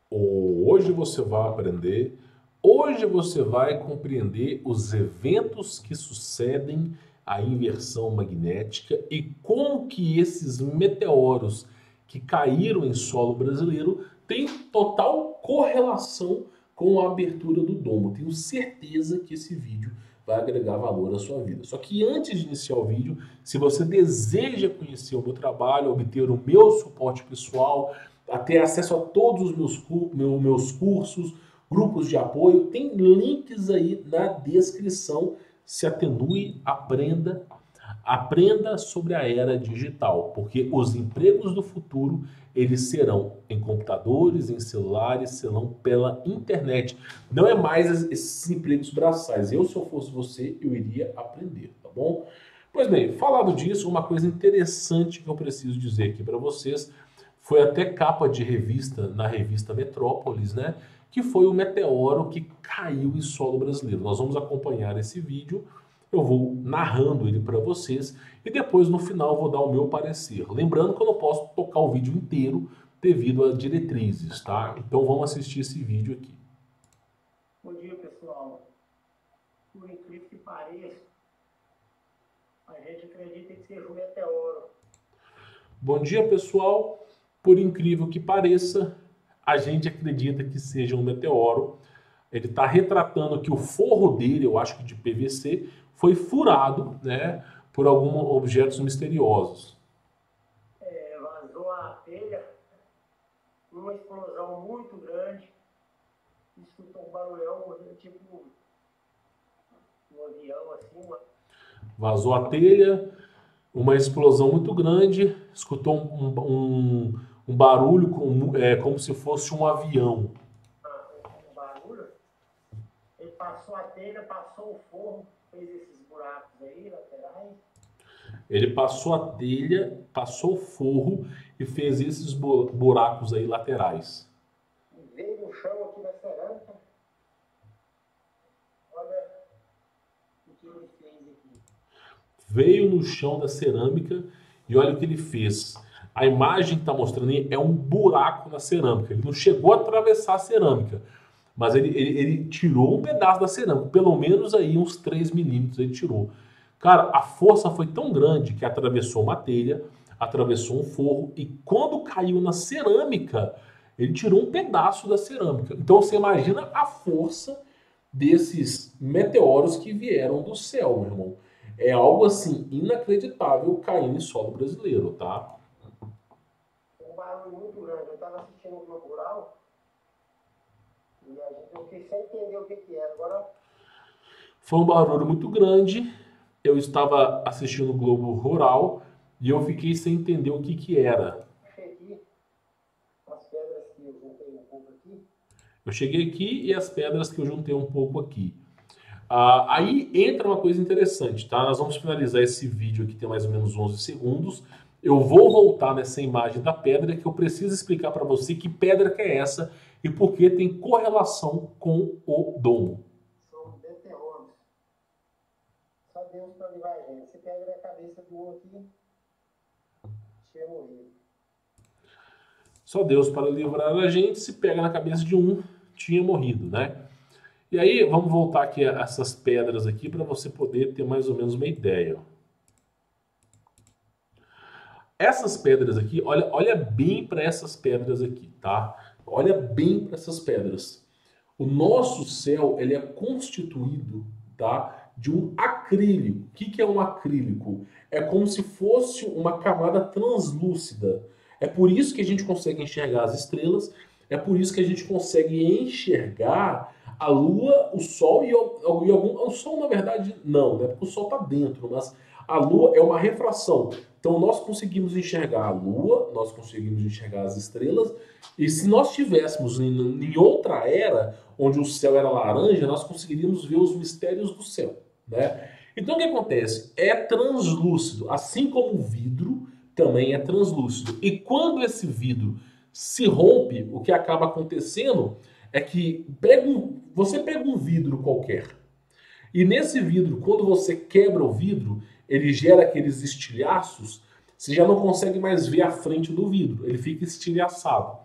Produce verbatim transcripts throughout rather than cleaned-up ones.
Hoje você vai aprender, hoje você vai compreender os eventos que sucedem à inversão magnética e como que esses meteoros que caíram em solo brasileiro têm total correlação com a abertura do domo. Tenho certeza que esse vídeo vai agregar valor à sua vida. Só que antes de iniciar o vídeo, se você deseja conhecer o meu trabalho, obter o meu suporte pessoal, a ter acesso a todos os meus, meus cursos, grupos de apoio, tem links aí na descrição. Se atenue, aprenda, aprenda sobre a era digital, porque os empregos do futuro, eles serão em computadores, em celulares, serão pela internet. Não é mais esses empregos braçais. Eu, se eu fosse você, eu iria aprender, tá bom? Pois bem, falado disso, uma coisa interessante que eu preciso dizer aqui para vocês, foi até capa de revista, na revista Metrópolis, né? Que foi o meteoro que caiu em solo brasileiro. Nós vamos acompanhar esse vídeo, eu vou narrando ele para vocês e depois no final vou dar o meu parecer. Lembrando que eu não posso tocar o vídeo inteiro devido a diretrizes, tá? Então vamos assistir esse vídeo aqui. Bom dia, pessoal. Por incrível que pareça, a gente acredita que seja um meteoro. Bom dia, pessoal. Por incrível que pareça, a gente acredita que seja um meteoro. Ele está retratando que o forro dele, eu acho que de P V C, foi furado, né, por alguns objetos misteriosos. É, vazou a telha, uma explosão muito grande, escutou um barulhão, tipo um avião assim. Uma... Vazou a telha, uma explosão muito grande, escutou um, um, um barulho como, é, como se fosse um avião. Um barulho. Ele passou a telha, passou o forro, fez esses buracos aí, laterais. Ele passou a telha, passou o forro e fez esses buracos aí laterais. E veio no chão aqui na cerâmica. Olha o que ele fez aqui. Veio no chão da cerâmica e olha o que ele fez. A imagem que está mostrando aí é um buraco na cerâmica. Ele não chegou a atravessar a cerâmica, mas ele, ele, ele tirou um pedaço da cerâmica. Pelo menos aí uns três milímetros ele tirou. Cara, a força foi tão grande que atravessou uma telha, atravessou um forro e quando caiu na cerâmica, ele tirou um pedaço da cerâmica. Então você imagina a força desses meteoros que vieram do céu, meu irmão. É algo assim inacreditável caindo em solo brasileiro, tá? Um barulho muito grande. Eu estava assistindo o Globo Rural e a gente, eu fiquei sem entender o que, que era. Agora... Foi um barulho muito grande. Eu estava assistindo o Globo Rural e eu fiquei sem entender o que, que era. Cheguei as pedras que eu juntei um pouco aqui. Eu cheguei aqui e as pedras que eu juntei um pouco aqui. Ah, aí entra uma coisa interessante, tá? Nós vamos finalizar esse vídeo aqui, tem mais ou menos onze segundos. Eu vou voltar nessa imagem da pedra que eu preciso explicar para você que pedra que é essa e por que tem correlação com o domo. São meteoros. Só Deus para livrar a gente. Se pega na cabeça do um aqui, tinha morrido. Só Deus para livrar a gente, se pega na cabeça de um, tinha morrido, né? E aí, vamos voltar aqui a essas pedras aqui para você poder ter mais ou menos uma ideia. Essas pedras aqui, olha, olha bem para essas pedras aqui, tá? Olha bem para essas pedras. O nosso céu, ele é constituído, tá, de um acrílico. O que, que é um acrílico? É como se fosse uma camada translúcida. É por isso que a gente consegue enxergar as estrelas, é por isso que a gente consegue enxergar a Lua, o Sol e, o, e algum... O Sol, na verdade, não, né? Porque o Sol está dentro, mas a Lua é uma refração. Então, nós conseguimos enxergar a Lua, nós conseguimos enxergar as estrelas, e se nós estivéssemos em, em outra era, onde o céu era laranja, nós conseguiríamos ver os mistérios do céu, né? Então, o que acontece? É translúcido, assim como o vidro também é translúcido. E quando esse vidro se rompe, o que acaba acontecendo é que pega um, você pega um vidro qualquer, e nesse vidro, quando você quebra o vidro, ele gera aqueles estilhaços, você já não consegue mais ver a frente do vidro, ele fica estilhaçado.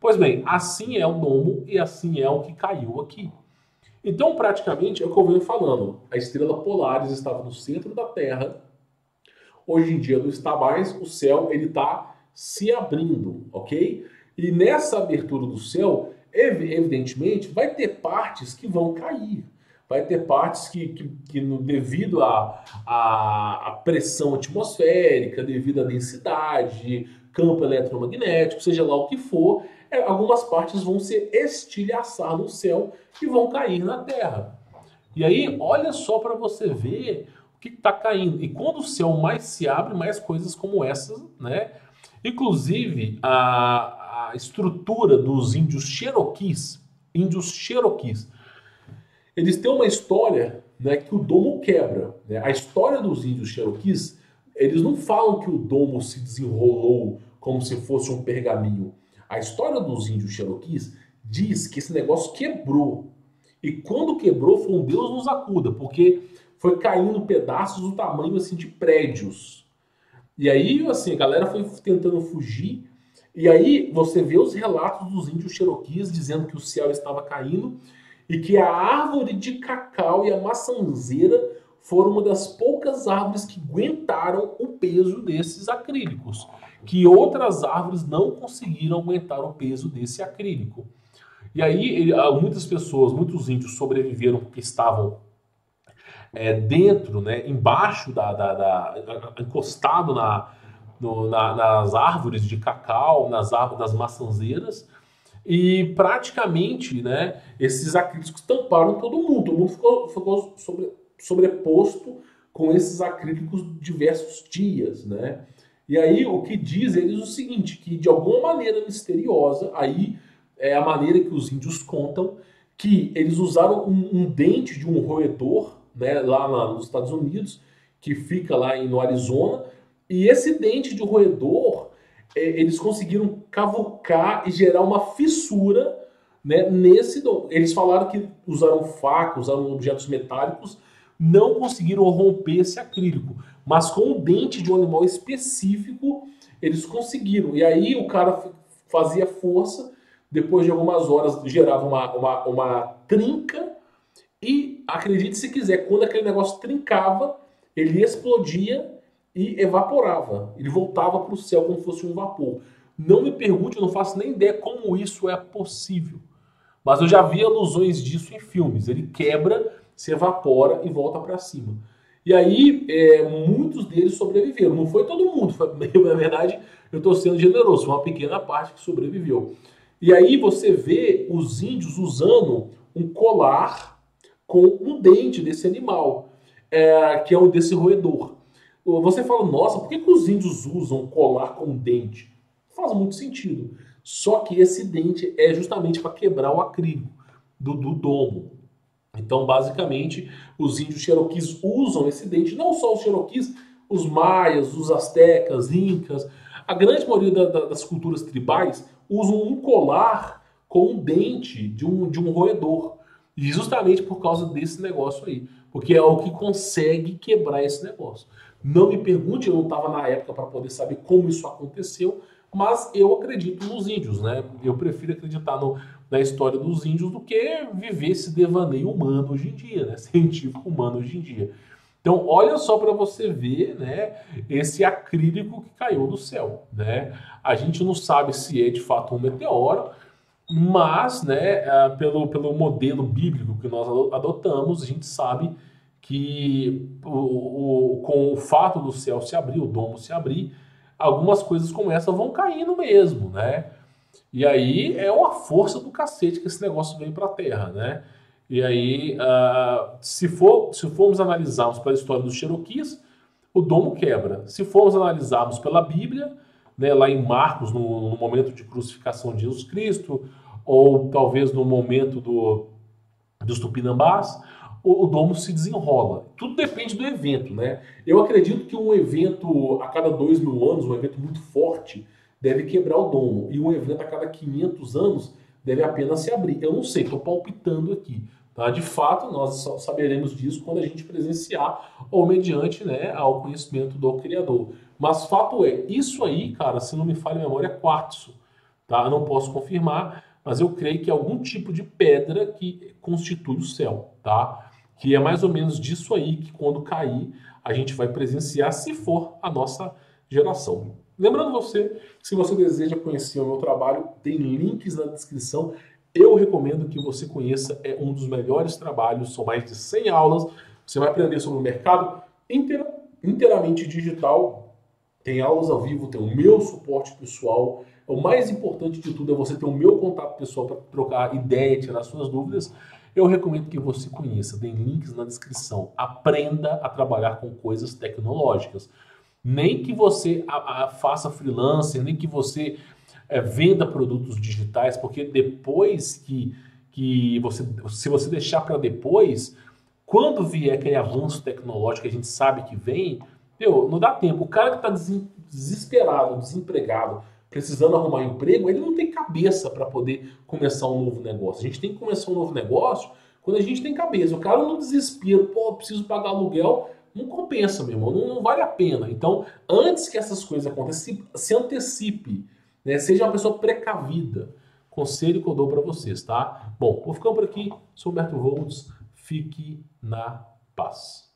Pois bem, assim é o domo e assim é o que caiu aqui. Então, praticamente, é o que eu venho falando. A estrela Polaris estava no centro da Terra. Hoje em dia não está mais. O céu ele está se abrindo, ok? E nessa abertura do céu, evidentemente, vai ter partes que vão cair. Vai ter partes que, que, que devido à a, a, pressão atmosférica, devido à densidade, campo eletromagnético, seja lá o que for, é, algumas partes vão se estilhaçar no céu e vão cair na Terra. E aí, olha só para você ver o que está caindo. E quando o céu mais se abre, mais coisas como essas, né? Inclusive, a, a estrutura dos índios Cherokees, índios Cherokees, eles têm uma história, né, que o domo quebra. Né? A história dos índios Cherokees, eles não falam que o domo se desenrolou como se fosse um pergaminho. A história dos índios Cherokees diz que esse negócio quebrou. E quando quebrou, foi um Deus nos acuda, porque foi caindo pedaços do tamanho assim, de prédios. E aí, assim, a galera foi tentando fugir. E aí você vê os relatos dos índios Cherokees dizendo que o céu estava caindo e que a árvore de cacau e a maçanzeira foram uma das poucas árvores que aguentaram o peso desses acrílicos. Que outras árvores não conseguiram aguentar o peso desse acrílico. E aí, ele, muitas pessoas, muitos índios sobreviveram porque estavam é, dentro, né, embaixo, da, da, da, encostado na, no, na, nas árvores de cacau, nas árvores das maçanzeiras, e praticamente, né, esses acrílicos tamparam todo mundo, todo mundo ficou, ficou sobre, sobreposto com esses acrílicos diversos dias, né? E aí o que diz eles é o seguinte, que de alguma maneira misteriosa, aí é a maneira que os índios contam, que eles usaram um, um dente de um roedor, né, lá na, nos Estados Unidos, que fica lá em, no Arizona, e esse dente de roedor, é, eles conseguiram cavucar e gerar uma fissura, né, nesse... Eles falaram que usaram faca, usaram objetos metálicos, não conseguiram romper esse acrílico, mas com o dente de um animal específico, eles conseguiram. E aí o cara fazia força, depois de algumas horas gerava uma, uma, uma trinca, e acredite se quiser, quando aquele negócio trincava, ele explodia e evaporava. Ele voltava para o céu como se fosse um vapor. Não me pergunte, eu não faço nem ideia como isso é possível. Mas eu já vi alusões disso em filmes. Ele quebra, se evapora e volta para cima. E aí, é, muitos deles sobreviveram. Não foi todo mundo, foi, na verdade, eu estou sendo generoso, foi uma pequena parte que sobreviveu. E aí você vê os índios usando um colar com um dente desse animal, é, que é o desse roedor. Você fala, nossa, por que, que os índios usam colar com dente? Faz muito sentido. Só que esse dente é justamente para quebrar o acrílico do, do domo. Então, basicamente, os índios Cherokees usam esse dente, não só os Cherokees, os maias, os astecas, incas, a grande maioria da, da, das culturas tribais usam um colar com um dente de um, de um roedor. E justamente por causa desse negócio aí. Porque é o que consegue quebrar esse negócio. Não me pergunte, eu não estava na época para poder saber como isso aconteceu, mas eu acredito nos índios, né? Eu prefiro acreditar no, na história dos índios do que viver esse devaneio humano hoje em dia, né? Científico humano hoje em dia. Então, olha só para você ver, né, esse acrílico que caiu do céu, né? A gente não sabe se é de fato um meteoro, mas, né, pelo, pelo modelo bíblico que nós adotamos, a gente sabe que o, o, com o fato do céu se abrir, o domo se abrir, algumas coisas como essa vão caindo mesmo, né? E aí é uma força do cacete que esse negócio vem para a Terra, né? E aí, uh, se, for, se formos analisarmos pela história dos Cherokees, o domo quebra. Se formos analisarmos pela Bíblia, né, lá em Marcos, no, no momento de crucificação de Jesus Cristo, ou talvez no momento do, dos Tupinambás, o, o domo se desenrola. Tudo depende do evento, né? Eu acredito que um evento a cada dois mil anos, um evento muito forte, deve quebrar o domo. E um evento a cada quinhentos anos deve apenas se abrir. Eu não sei, estou palpitando aqui. Tá? De fato, nós só saberemos disso quando a gente presenciar ou mediante, né, ao conhecimento do Criador. Mas fato é, isso aí, cara, se não me falha a memória, é quartzo. tá? Eu não posso confirmar, mas eu creio que é algum tipo de pedra que constitui o céu, tá? Que é mais ou menos disso aí que quando cair a gente vai presenciar, se for a nossa geração. Lembrando você, que se você deseja conhecer o meu trabalho, tem links na descrição. Eu recomendo que você conheça, é um dos melhores trabalhos, são mais de cem aulas. Você vai aprender sobre o mercado inteira, inteiramente digital. Tem aulas ao vivo, tem o meu suporte pessoal. O mais importante de tudo é você ter o meu contato pessoal para trocar ideia, tirar suas dúvidas. Eu recomendo que você conheça, tem links na descrição. Aprenda a trabalhar com coisas tecnológicas. Nem que você a, a faça freelancer, nem que você é, venda produtos digitais, porque depois que, que você, se você deixar para depois, quando vier aquele avanço tecnológico que a gente sabe que vem, meu, não dá tempo. O cara que está desesperado, desempregado, precisando arrumar emprego, ele não tem cabeça para poder começar um novo negócio. A gente tem que começar um novo negócio quando a gente tem cabeça. O cara no desespero, pô, preciso pagar aluguel, não compensa, meu irmão, não, não vale a pena. Então, antes que essas coisas aconteçam, se, se antecipe, né? Seja uma pessoa precavida. Conselho que eu dou para vocês, tá? Bom, vou ficando por aqui. Sou o Humberto Volts. Fique na paz.